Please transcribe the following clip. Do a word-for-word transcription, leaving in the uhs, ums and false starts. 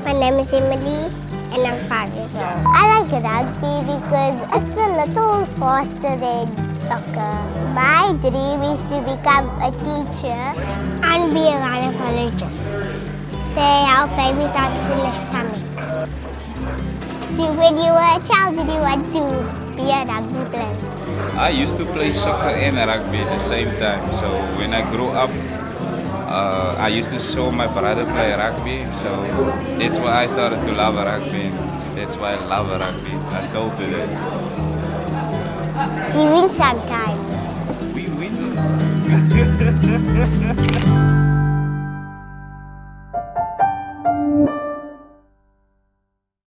My name is Emily and I'm five years old. I like rugby because it's a little faster than soccer. My dream is to become a teacher and be a gynecologist. They help babies out in the stomach. When you were a child, did you want to be a rugby player? I used to play soccer and rugby at the same time. So when I grew up, uh, I used to show my brother play rugby. So that's why I started to love rugby. That's why I love rugby until today. Do you win sometimes? We win.